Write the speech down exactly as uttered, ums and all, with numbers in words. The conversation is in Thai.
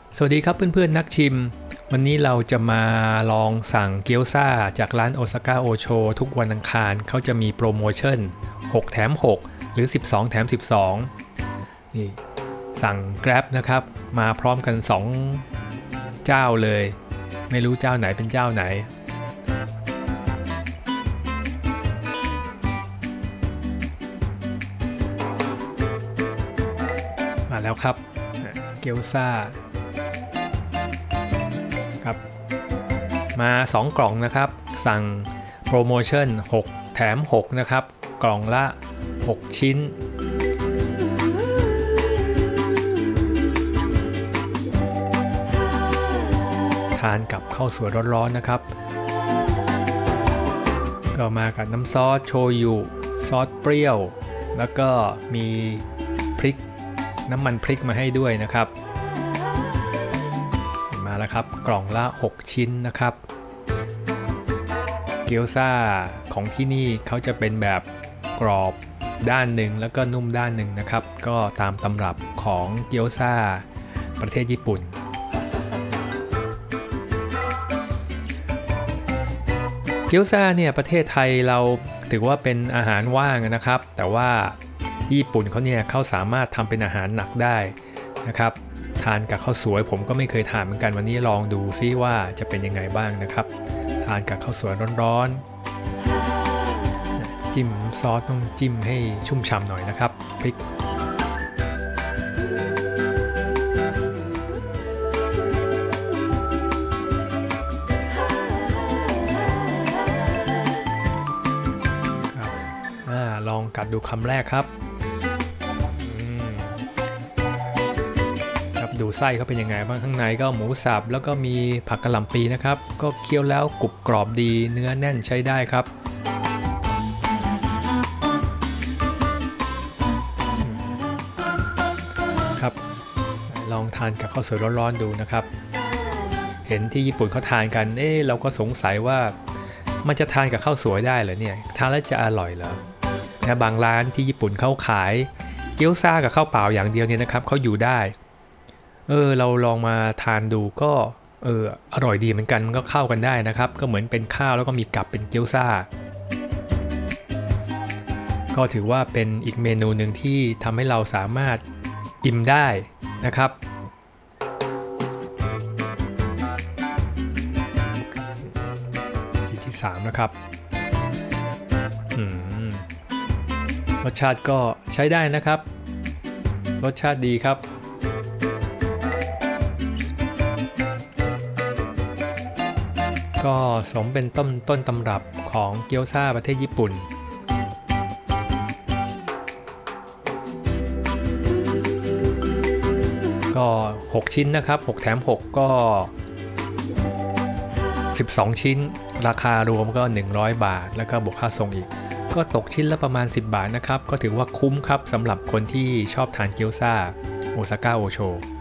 สวัสดีครับเพื่อนๆนักชิมวันนี้เราจะมาลองสั่งเกี๊ยวซ่าจากร้านโอซาก้าโอโชทุกวันอังคารเขาจะมีโปรโมชั่นหกแถมหกหรือสิบสองแถมสิบสองนี่สั่ง Grab นะครับมาพร้อมกันสองเจ้าเลยไม่รู้เจ้าไหนเป็นเจ้าไหนมาแล้วครับเกี๊ยวซ่าครับมาสองกล่องนะครับสั่งโปรโมชั่นหกแถมหกนะครับกล่องละหกชิ้นทานกับข้าวสวยร้อนๆนะครับก็มากับน้ำซอสโชยุซอสเปรี้ยวแล้วก็มีพริกน้ำมันพริกมาให้ด้วยนะครับมาแล้วครับกล่องละหกชิ้นนะครับเกี๊ยวซ่าของที่นี่เขาจะเป็นแบบกรอบด้านหนึ่งแล้วก็นุ่มด้านหนึ่งนะครับก็ตามตำรับของเกี๊ยวซ่าประเทศญี่ปุ่นเกี๊ยวซ่าเนี่ยประเทศไทยเราถือว่าเป็นอาหารว่างนะครับแต่ว่าญี่ปุ่นเขาเนี่ยเขาสามารถทำเป็นอาหารหนักได้นะครับทานกับข้าวสวยผมก็ไม่เคยทานเหมือนกันวันนี้ลองดูซิว่าจะเป็นยังไงบ้างนะครับทานกับข้าวสวยร้อนๆจิ้มซอสต้องจิ้มให้ชุ่มฉ่ำหน่อยนะครับพริกลองกัดดูคำแรกครับครับดูไส้เขาเป็นยังไงบ้างข้างในก็หมูสับแล้วก็มีผักกะหล่ำปีนะครับก็เคี้ยวแล้วกรุบกรอบดีเนื้อแน่นใช้ได้ครับครับลองทานกับข้าวสวยร้อนๆดูนะครับเห็นที่ญี่ปุ่นเขาทานกันเอ๊ะเราก็สงสัยว่ามันจะทานกับข้าวสวยได้เหรอเนี่ยทานแล้วจะอร่อยเหรอบางร้านที่ญี่ปุ่นเขาขายเกี๊ยวซ่ากับข้าวเปล่าอย่างเดียวเนี่ยนะครับเขาอยู่ได้เออเราลองมาทานดูก็เอออร่อยดีเหมือนกันมันก็เข้ากันได้นะครับก็เหมือนเป็นข้าวแล้วก็มีกับเป็นเกี๊ยวซ่าก็ถือว่าเป็นอีกเมนูหนึ่งที่ทำให้เราสามารถอิ่มได้นะครับที่ที่สามนะครับอืมรสชาติก็ใช้ได้นะครับรสชาติดีครับก็สมเป็นต้นต้นตำรับของเกี๊ยวซ่าประเทศญี่ปุ่นก็หกชิ้นนะครับหกแถมหกก็สิบสองชิ้นราคารวมก็หนึ่งร้อยบาทแล้วก็บวกค่าส่งอีกก็ตกชิ้นละประมาณสิบบาทนะครับก็ถือว่าคุ้มครับสำหรับคนที่ชอบทานเกี๊ยวซ่าโอซาก้าโอโช